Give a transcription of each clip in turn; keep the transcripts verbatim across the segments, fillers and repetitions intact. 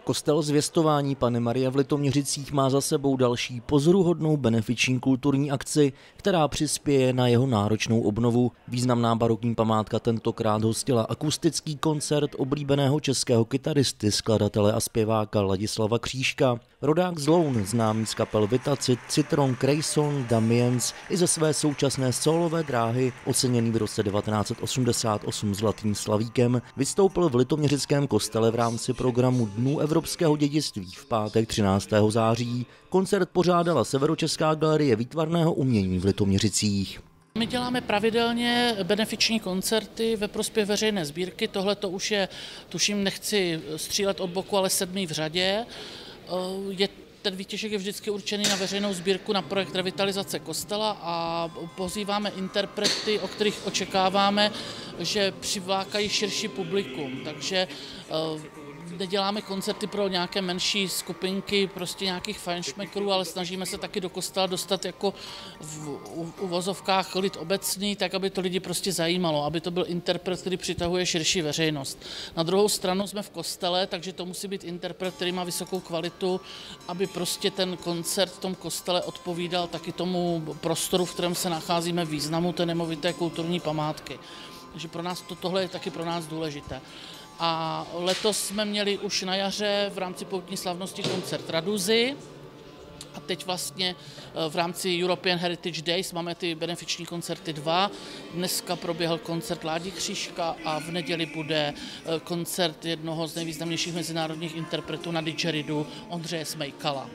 Kostel Zvěstování Panny Marie v Litoměřicích má za sebou další pozoruhodnou benefiční kulturní akci, která přispěje na jeho náročnou obnovu. Významná barokní památka tentokrát hostila akustický koncert oblíbeného českého kytaristy, skladatele a zpěváka Ladislava Křížka. Rodák z Loun, známý z kapel Vitacit, Citron, Crayson, Damiens i ze své současné solové dráhy, oceněný v roce devatenáct osmdesát osm Zlatým slavíkem, vystoupil v litoměřickém kostele v rámci programu Dnů evropského dědictví v pátek třináctého září. Koncert pořádala Severočeská galerie výtvarného umění v Litoměřicích. My děláme pravidelně benefiční koncerty ve prospěch veřejné sbírky. Tohle to už je, tuším, nechci střílet od boku, ale sedmý v řadě. Je Ten výtěžek je vždycky určený na veřejnou sbírku na projekt revitalizace kostela a pozýváme interprety, o kterých očekáváme, že přivákají širší publikum. Takže neděláme koncerty pro nějaké menší skupinky, prostě nějakých fajnšmekrů, ale snažíme se taky do kostela dostat jako v uvozovkách lid obecný, tak aby to lidi prostě zajímalo, aby to byl interpret, který přitahuje širší veřejnost. Na druhou stranu jsme v kostele, takže to musí být interpret, který má vysokou kvalitu, aby prostě ten koncert v tom kostele odpovídal taky tomu prostoru, v kterém se nacházíme, významu té nemovité kulturní památky. Takže pro nás to, tohle je taky pro nás důležité. A letos jsme měli už na jaře v rámci poutní slavnosti koncert Raduzy a teď vlastně v rámci European Heritage Days máme ty benefiční koncerty dva. Dneska proběhl koncert Ládi Křížka a v neděli bude koncert jednoho z nejvýznamnějších mezinárodních interpretů na didgeridu Ondřeje Smejkala.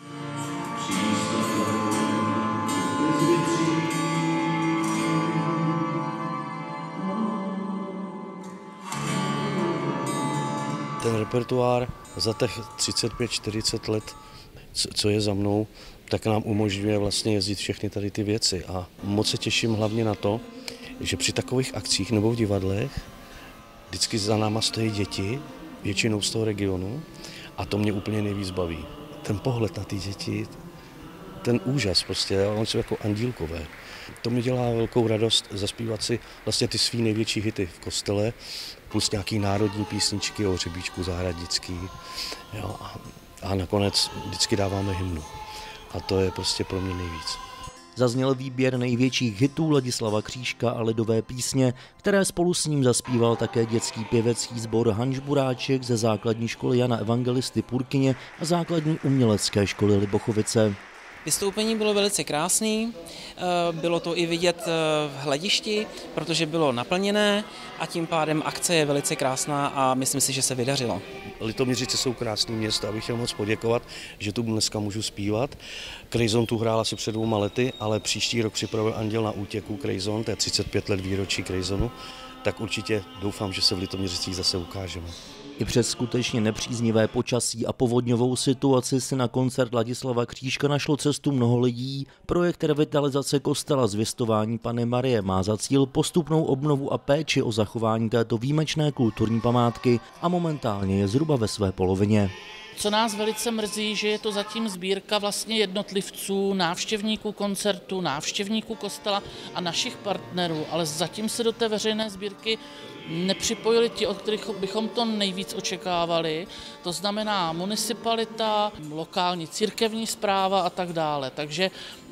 Ten repertoár za těch třicet pět čtyřicet let, co je za mnou, tak nám umožňuje vlastně jezdit všechny tady ty věci. A moc se těším hlavně na to, že při takových akcích nebo v divadlech vždycky za náma stojí děti, většinou z toho regionu, a to mě úplně nejvíc baví. Ten pohled na ty děti, ten úžas prostě, oni jsou jako andílkové. To mi dělá velkou radost zaspívat si vlastně ty svý největší hity v kostele, plus nějaký národní písničky o hřebíčku zahradnický. Jo, a, a nakonec vždycky dáváme hymnu. A to je prostě pro mě nejvíc. Zazněl výběr největších hitů Ladislava Křížka a lidové písně, které spolu s ním zaspíval také dětský pěvecký sbor Hanžburáček ze základní školy Jana Evangelisty Purkyně a základní umělecké školy Libochovice. Vystoupení bylo velice krásné, bylo to i vidět v hledišti, protože bylo naplněné a tím pádem akce je velice krásná a myslím si, že se vydařilo. Litoměřice jsou krásné města, abych chtěl moc poděkovat, že tu dneska můžu zpívat. Crayson tu hrál asi před dvouma lety, ale příští rok připravuje Anděl na útěku Crayson, to je třicet pět let výročí Craysonu, tak určitě doufám, že se v Litoměřicích zase ukážeme. I přes skutečně nepříznivé počasí a povodňovou situaci si na koncert Ladislava Křížka našlo cestu mnoho lidí. Projekt revitalizace kostela Zvěstování Panny Marie má za cíl postupnou obnovu a péči o zachování této výjimečné kulturní památky a momentálně je zhruba ve své polovině. Co nás velice mrzí, že je to zatím sbírka vlastně jednotlivců, návštěvníků koncertu, návštěvníků kostela a našich partnerů, ale zatím se do té veřejné sbírky nepřipojili ti, od kterých bychom to nejvíc očekávali, to znamená municipalita, lokální církevní správa a tak dále. Takže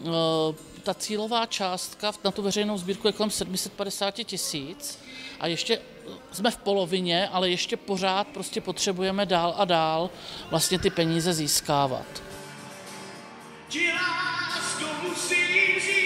ta cílová částka na tu veřejnou sbírku je kolem sedm set padesát tisíc a ještě jsme v polovině, ale ještě pořád prostě potřebujeme dál a dál vlastně ty peníze získávat. Ti lásku musím říct.